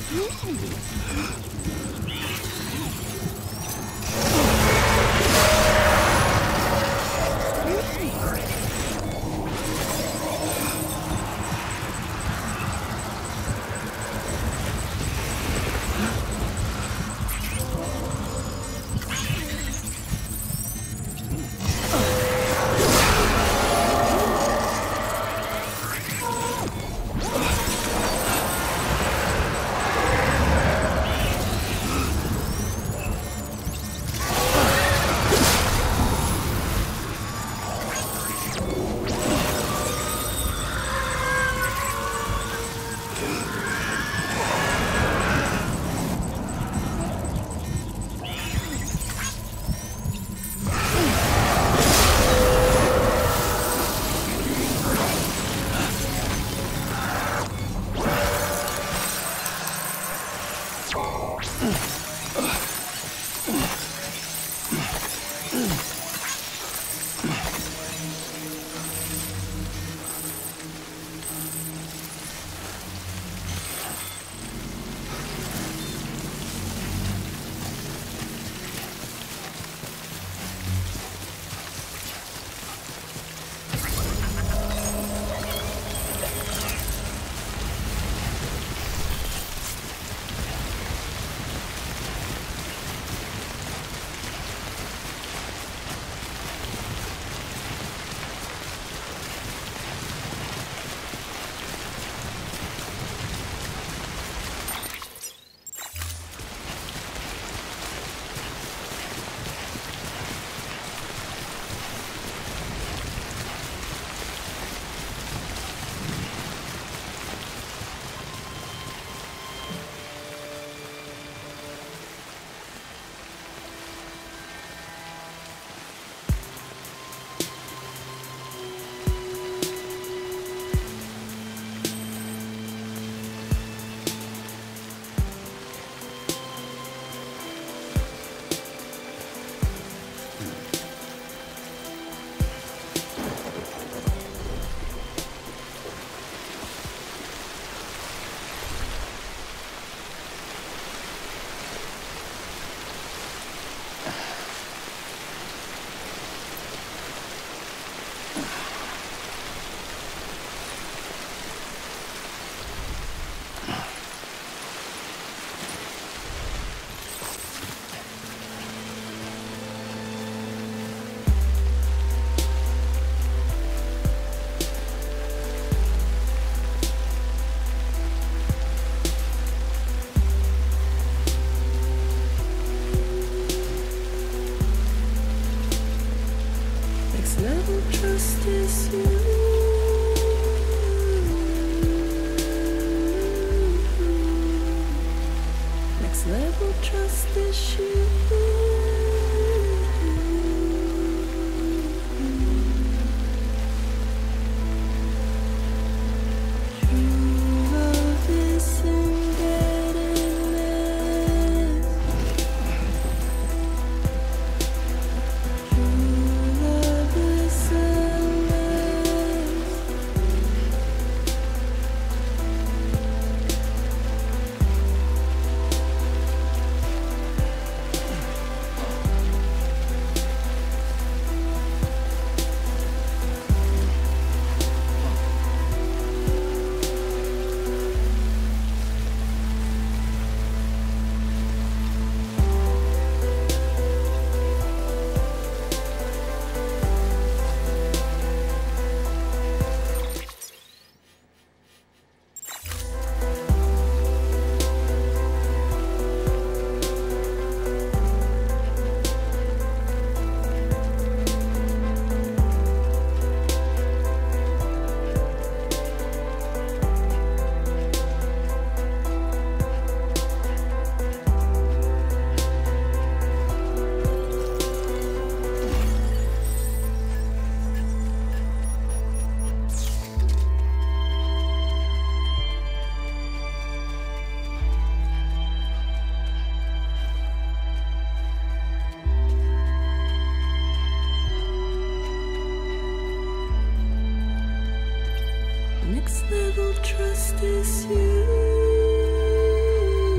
Next level trust is you.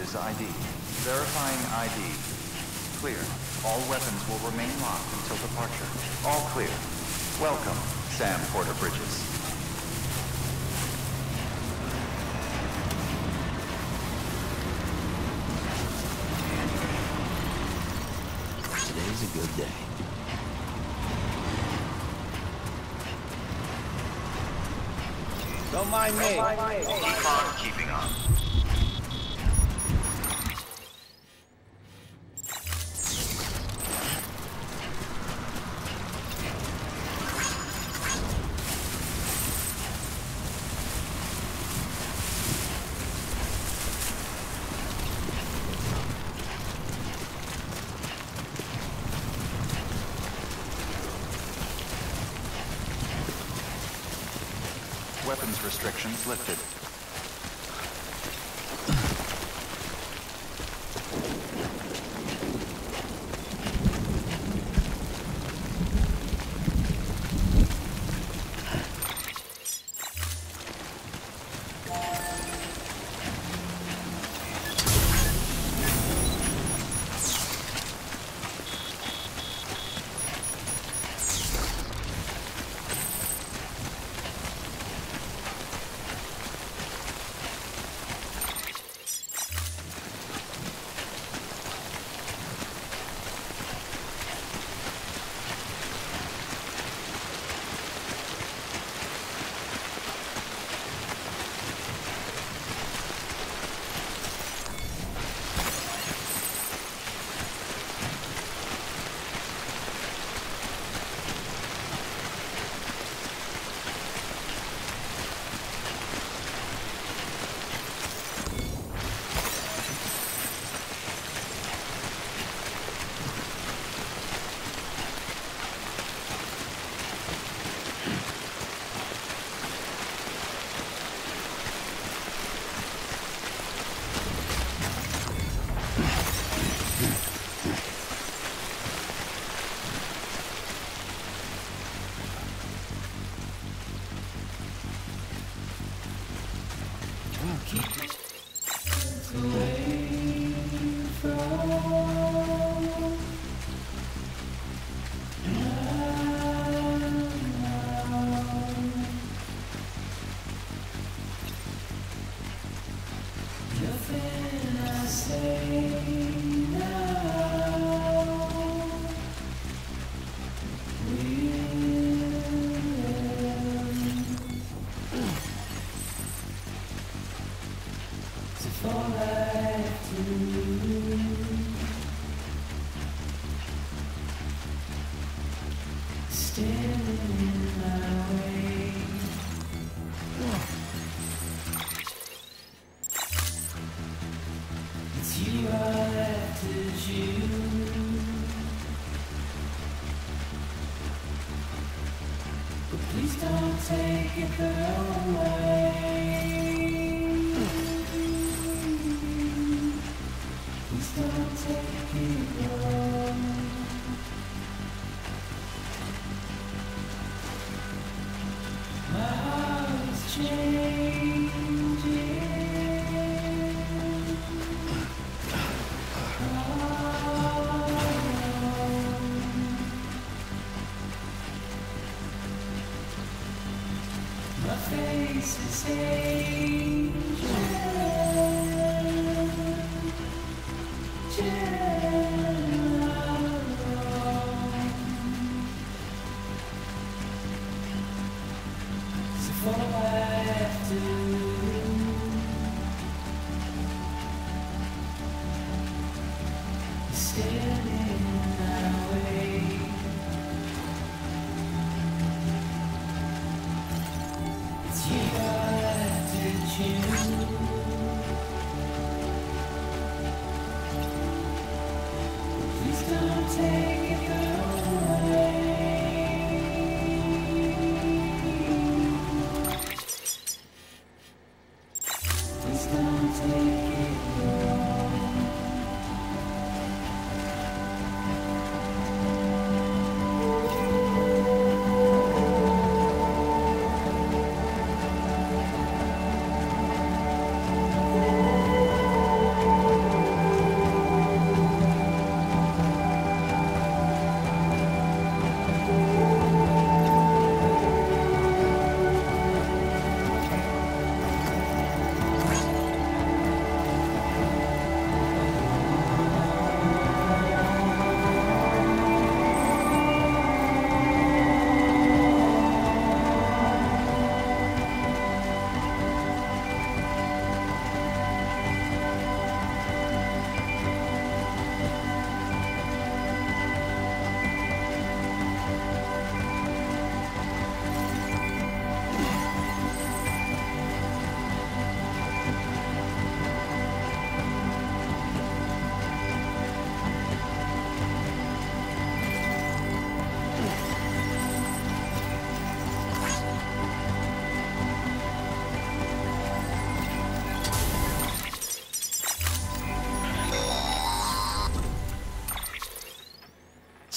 Witness ID. Verifying ID. Clear. All weapons will remain locked until departure. All clear. Welcome, Sam Porter Bridges. Today's a good day. Don't mind me. Keep on keeping on. Weapons restrictions lifted.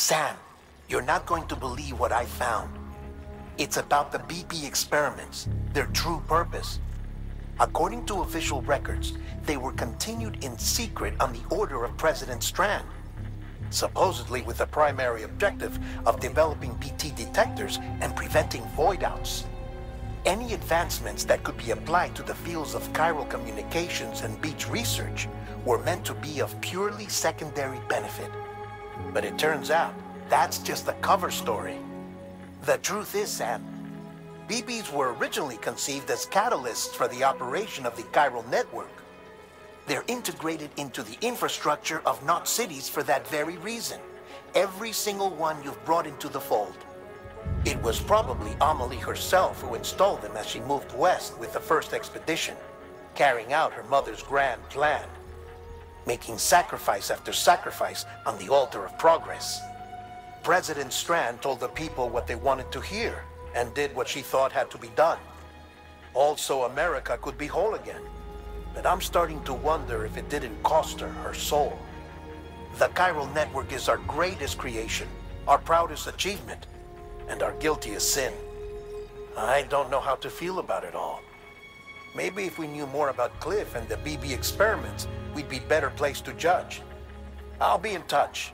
Sam, you're not going to believe what I found. It's about the BP experiments, their true purpose. According to official records, they were continued in secret on the order of President Strand, supposedly with the primary objective of developing BT detectors and preventing void-outs. Any advancements that could be applied to the fields of chiral communications and beach research were meant to be of purely secondary benefit. But it turns out, that's just a cover story. The truth is, Sam, BBs were originally conceived as catalysts for the operation of the chiral network. They're integrated into the infrastructure of not cities for that very reason. Every single one you've brought into the fold. It was probably Amelie herself who installed them as she moved west with the first expedition, carrying out her mother's grand plan, making sacrifice after sacrifice on the altar of progress. President Strand told the people what they wanted to hear and did what she thought had to be done. Also, America could be whole again. But I'm starting to wonder if it didn't cost her soul. The chiral network is our greatest creation, our proudest achievement, and our guiltiest sin. I don't know how to feel about it all. Maybe if we knew more about Cliff and the BB experiments, we'd be better placed to judge. I'll be in touch.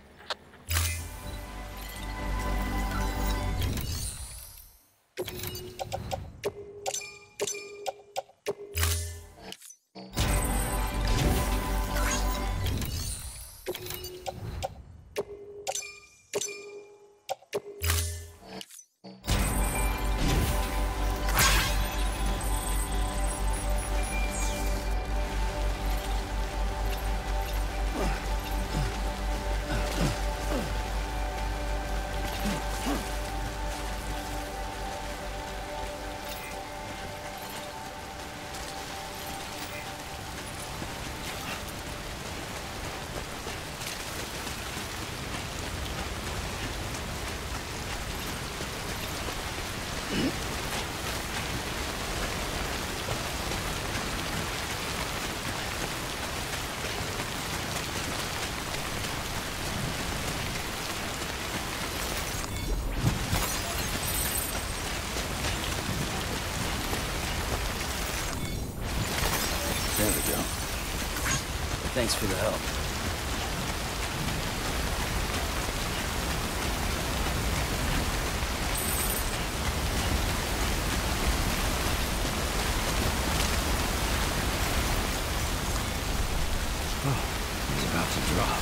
There we go. Thanks for the help. Oh, he's about to drop.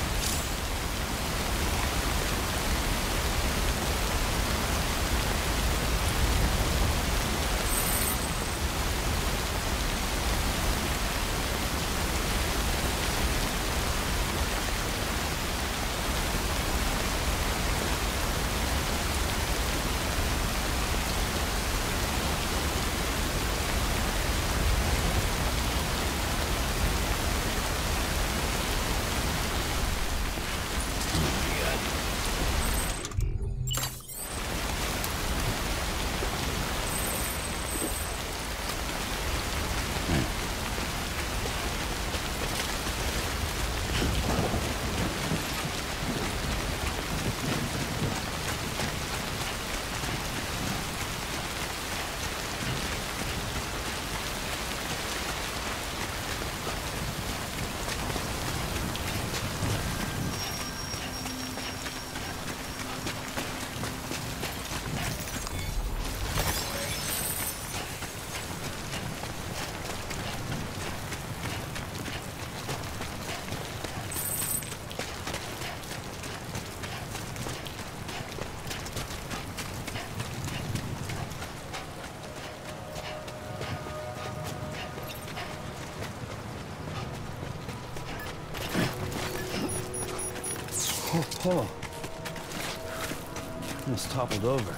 Oh, almost toppled over.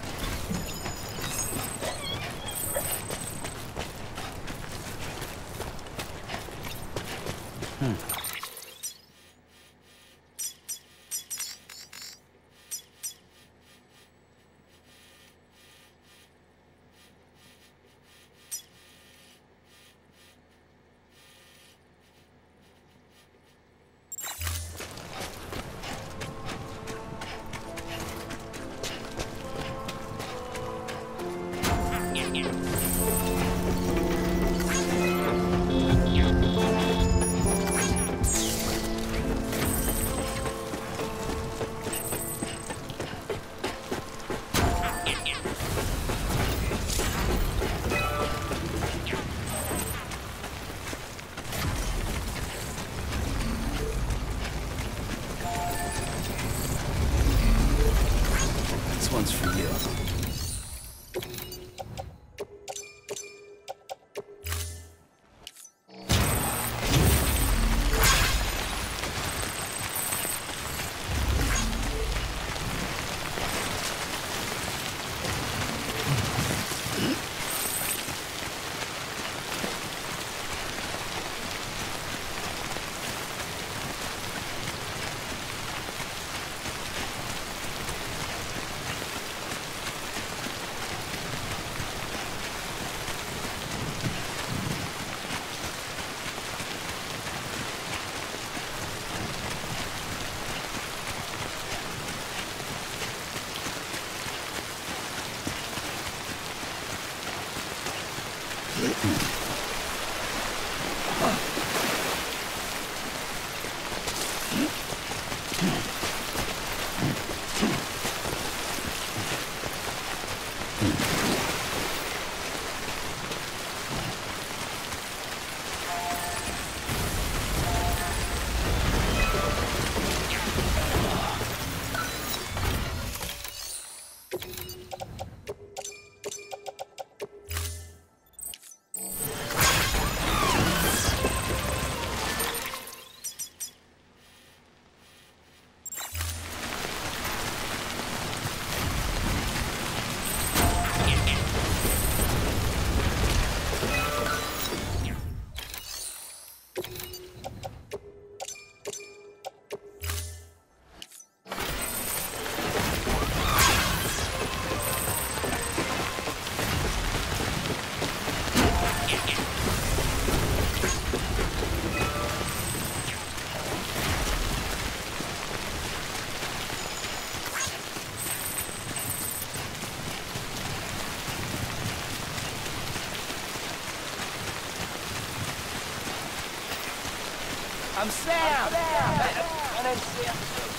This one's for you. I'm Sam! My name's Sam.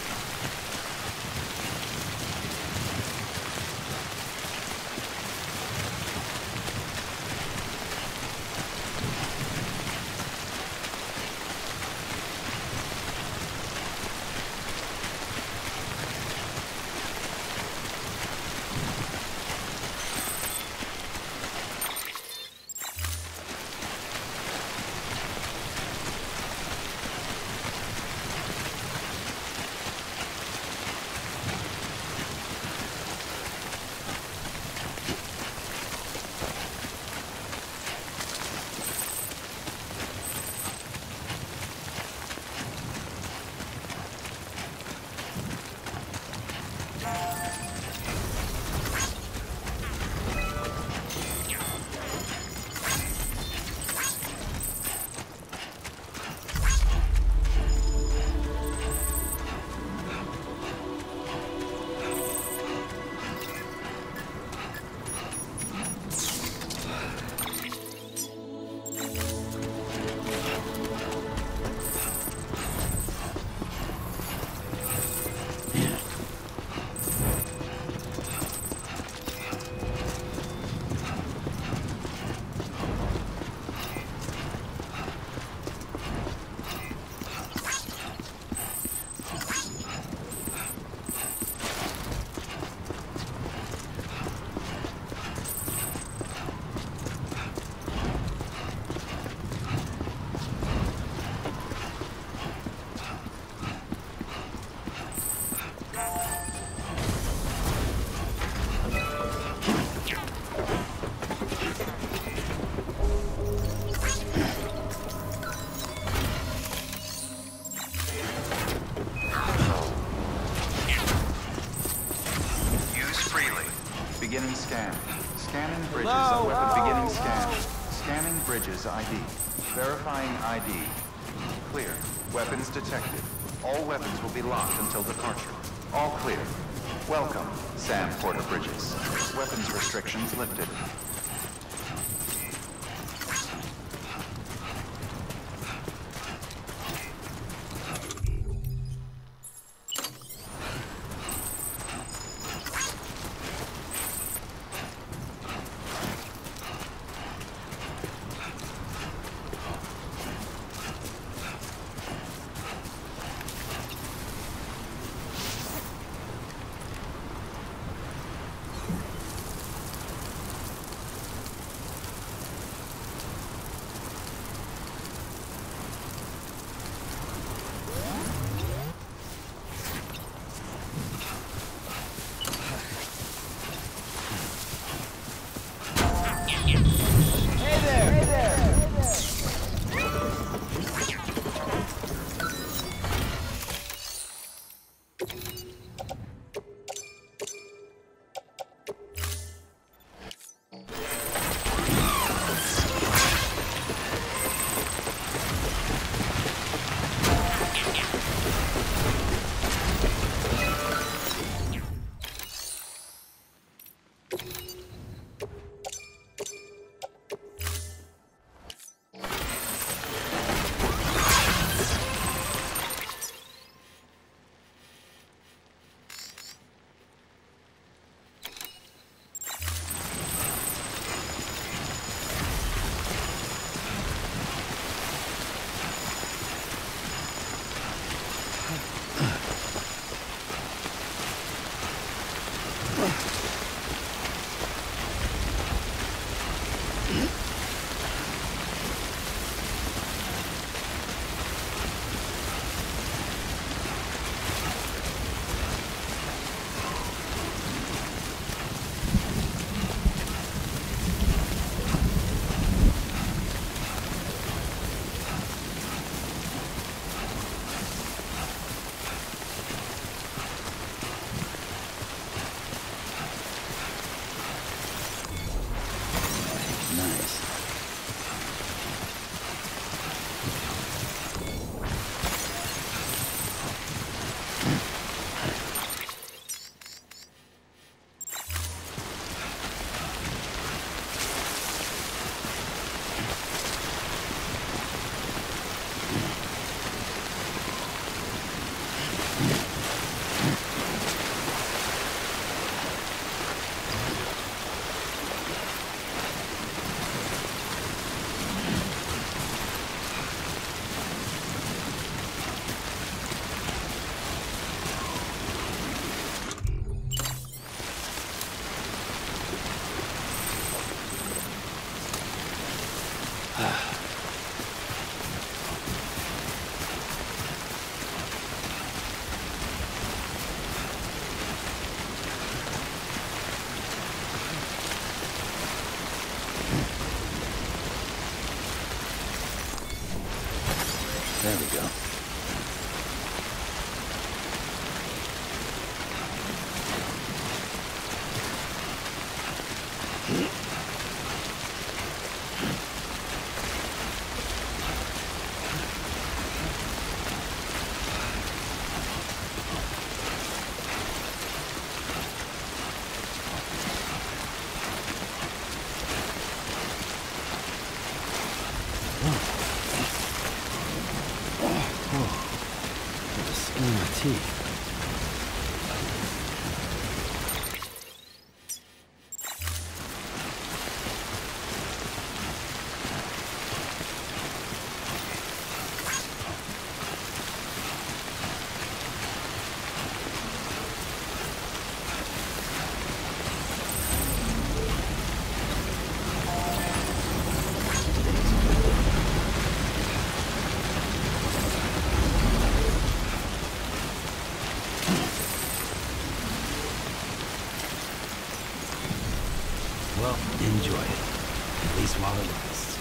Beginning scan. Scanning bridges. Weapon beginning scan. Scanning bridges ID. Verifying ID. Clear. Weapons detected. All weapons will be locked until departure. All clear. Welcome, Sam Porter Bridges. Weapons restrictions lifted. There we go. Well, enjoy it. At least while it lasts.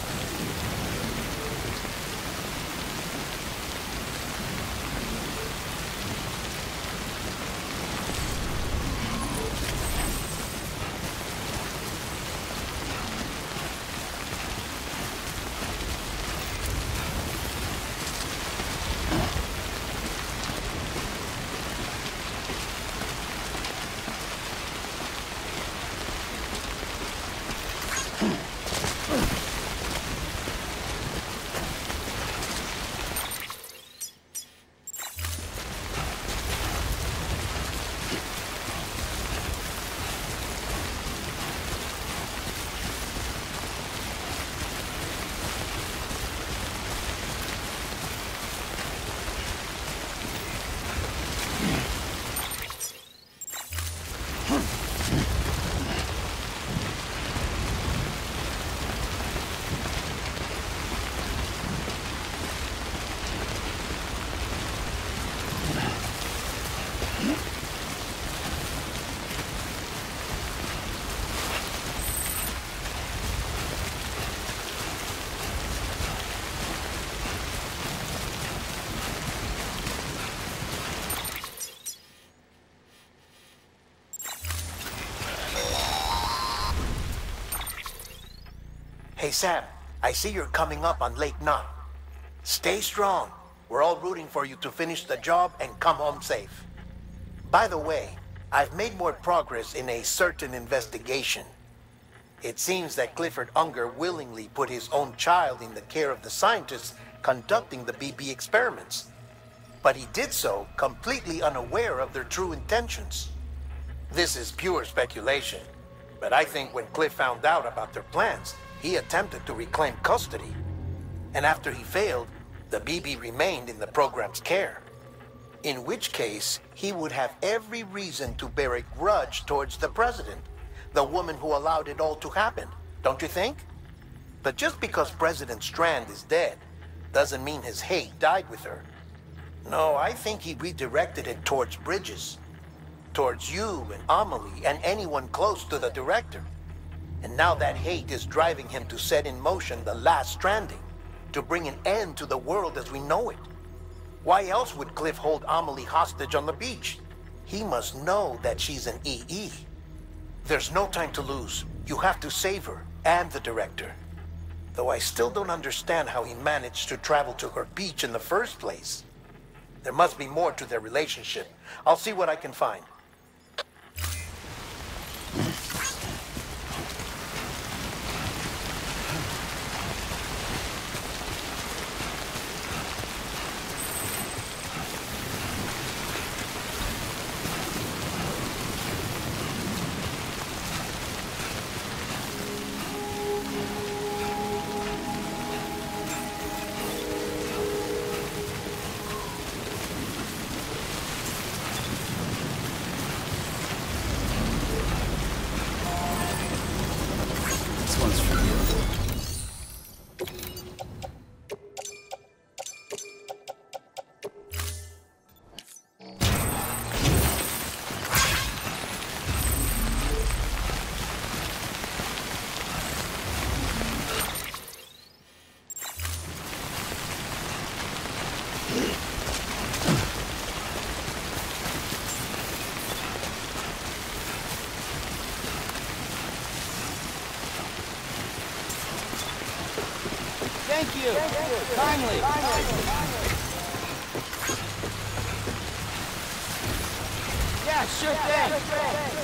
Hey Sam, I see you're coming up on Lake Knot. Stay strong. We're all rooting for you to finish the job and come home safe. By the way, I've made more progress in a certain investigation. It seems that Clifford Unger willingly put his own child in the care of the scientists conducting the BB experiments. But he did so completely unaware of their true intentions. This is pure speculation, but I think when Cliff found out about their plans, he attempted to reclaim custody. And after he failed, the BB remained in the program's care. In which case, he would have every reason to bear a grudge towards the president, the woman who allowed it all to happen, don't you think? But just because President Strand is dead, doesn't mean his hate died with her. No, I think he redirected it towards Bridges. Towards you and Amelie and anyone close to the director. And now that hate is driving him to set in motion the last stranding, to bring an end to the world as we know it. Why else would Cliff hold Amelie hostage on the beach? He must know that she's an EE. There's no time to lose. You have to save her and the director. Though I still don't understand how he managed to travel to her beach in the first place. There must be more to their relationship. I'll see what I can find. Thank you. Kindly. Yeah, sure thing.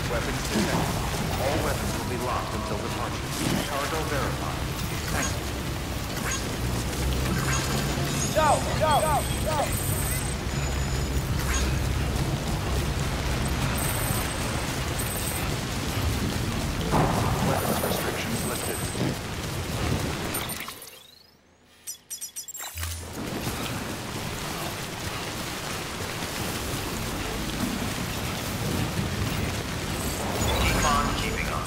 Weapons detected. All weapons will be locked until departure. Cargo verified. Thank you. No! Weapons restrictions lifted. Keep on keeping on.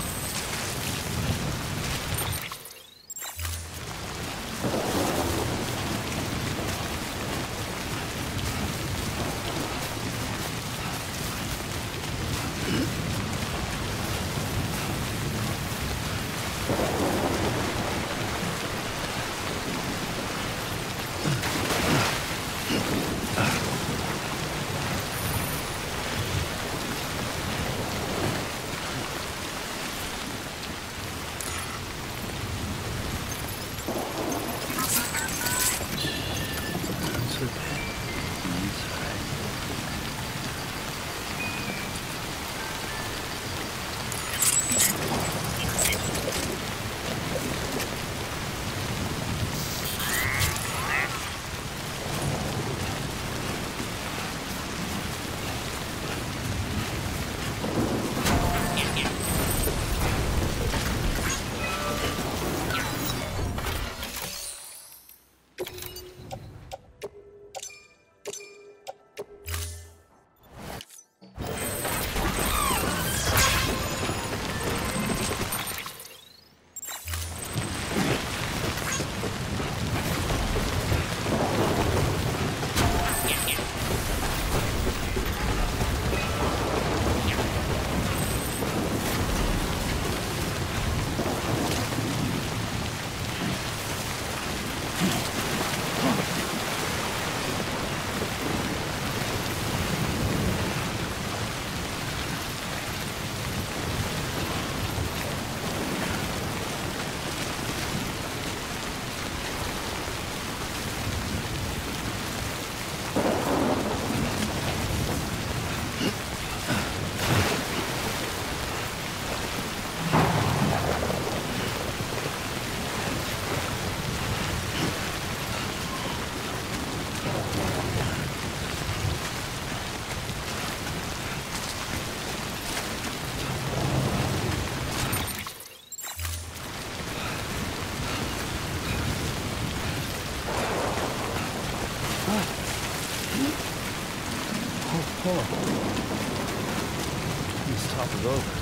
Let's top it over.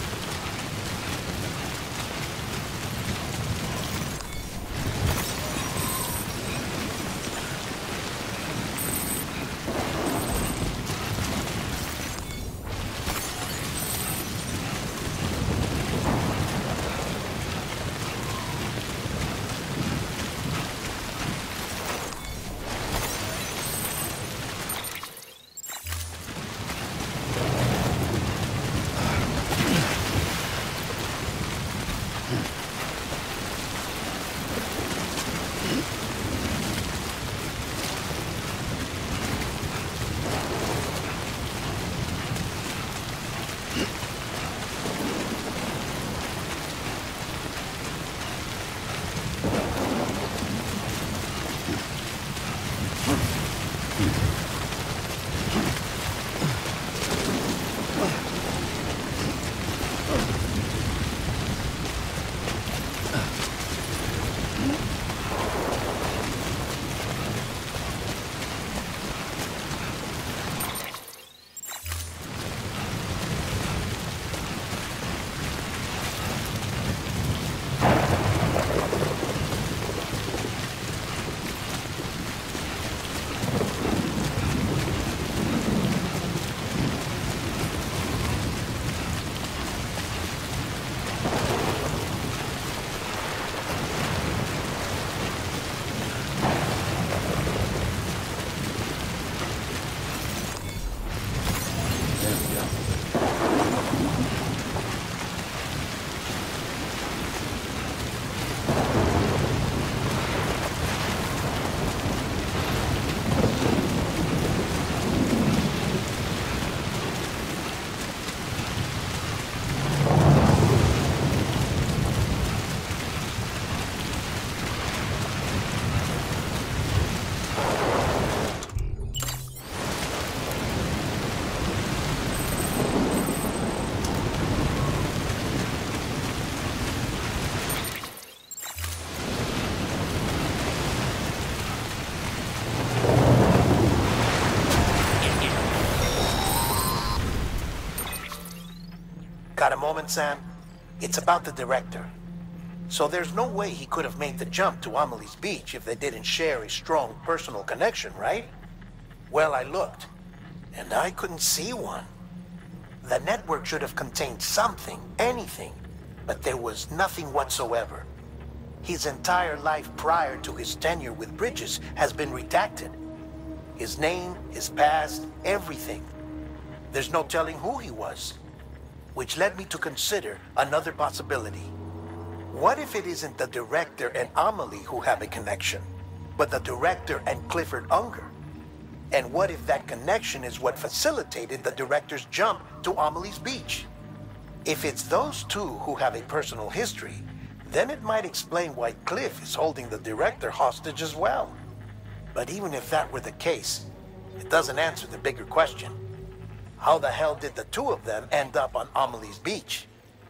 Got a moment, Sam? It's about the director. So there's no way he could have made the jump to Amelie's Beach if they didn't share a strong personal connection, right? Well, I looked, and I couldn't see one. The network should have contained something, anything, but there was nothing whatsoever. His entire life prior to his tenure with Bridges has been redacted. His name, his past, everything. There's no telling who he was. Which led me to consider another possibility. What if it isn't the director and Amelie who have a connection, but the director and Clifford Unger? And what if that connection is what facilitated the director's jump to Amelie's Beach? If it's those two who have a personal history, then it might explain why Cliff is holding the director hostage as well. But even if that were the case, it doesn't answer the bigger question. How the hell did the two of them end up on Amelie's Beach?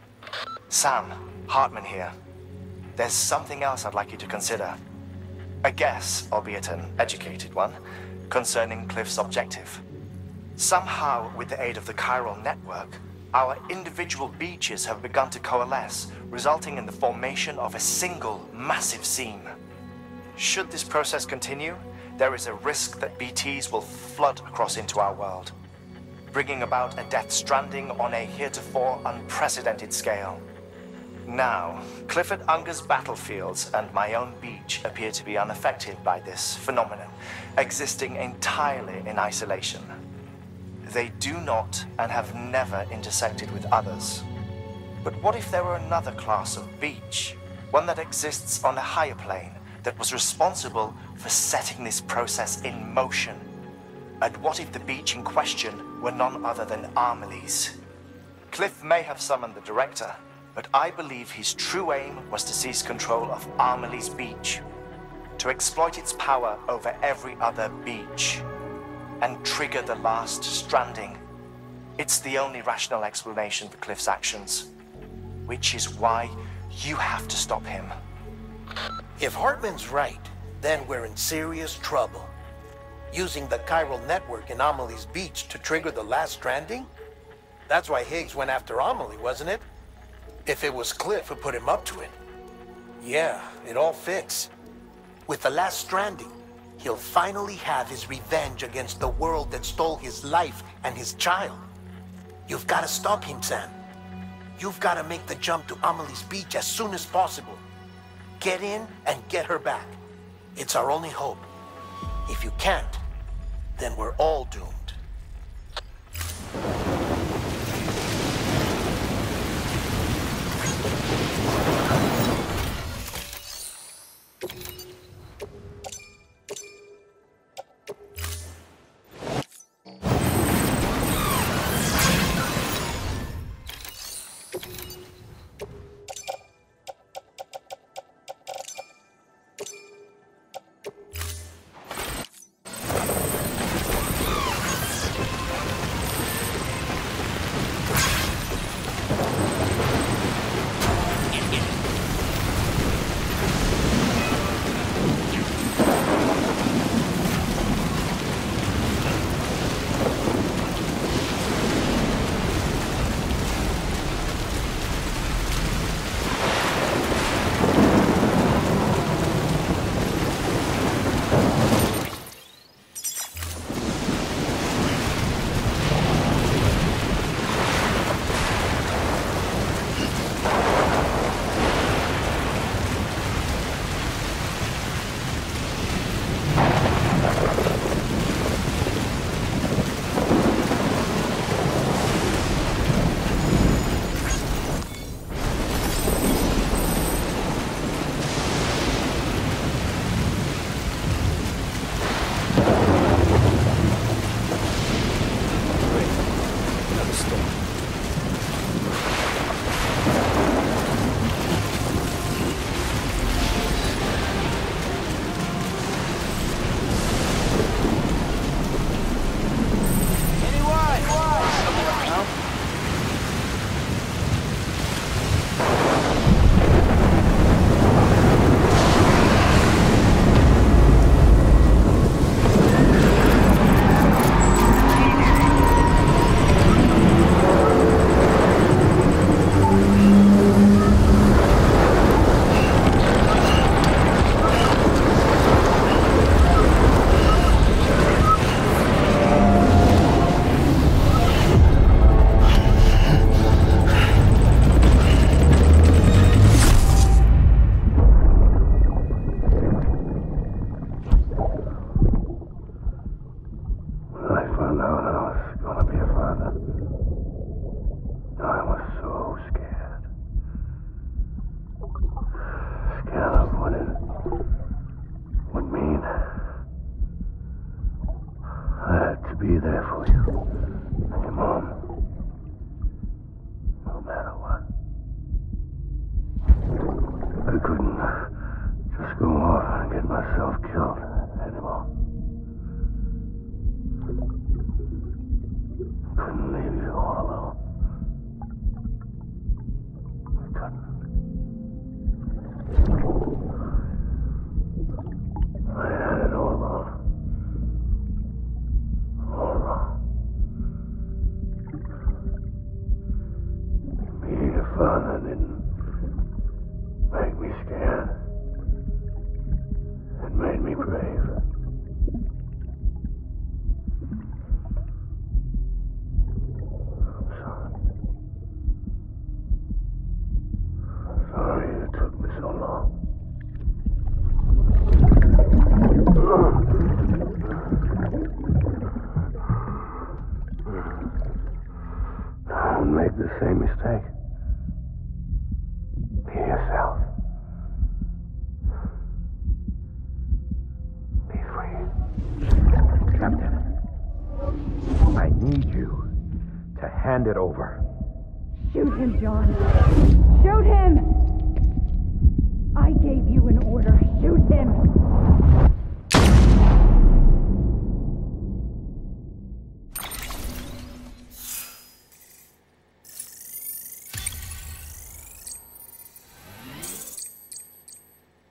Sam, Hartman here. There's something else I'd like you to consider. A guess, albeit an educated one, concerning Cliff's objective. Somehow, with the aid of the chiral network, our individual beaches have begun to coalesce, resulting in the formation of a single massive seam. Should this process continue, there is a risk that BTs will flood across into our world, bringing about a Death Stranding on a heretofore unprecedented scale. Now, Clifford Unger's battlefields and my own beach appear to be unaffected by this phenomenon, existing entirely in isolation. They do not and have never intersected with others. But what if there were another class of beach, one that exists on a higher plane, that was responsible for setting this process in motion? And what if the beach in question were none other than Amelie's? Cliff may have summoned the director, but I believe his true aim was to seize control of Amelie's Beach, to exploit its power over every other beach, and trigger the last stranding. It's the only rational explanation for Cliff's actions, which is why you have to stop him. If Hartman's right, then we're in serious trouble. Using the chiral network in Amelie's Beach to trigger the last stranding? That's why Higgs went after Amelie, wasn't it? If it was Cliff who put him up to it. Yeah, it all fits. With the last stranding, he'll finally have his revenge against the world that stole his life and his child. You've got to stop him, Sam. You've got to make the jump to Amelie's Beach as soon as possible. Get in and get her back. It's our only hope. If you can't, then we're all doomed. father didn't make me scared. It made me brave. I'm sorry. I'm sorry it took me so long. Don't make the same mistake. Be yourself. Be free. Captain, I need you to hand it over. Shoot him, John. Shoot him! I gave you an order. Shoot him!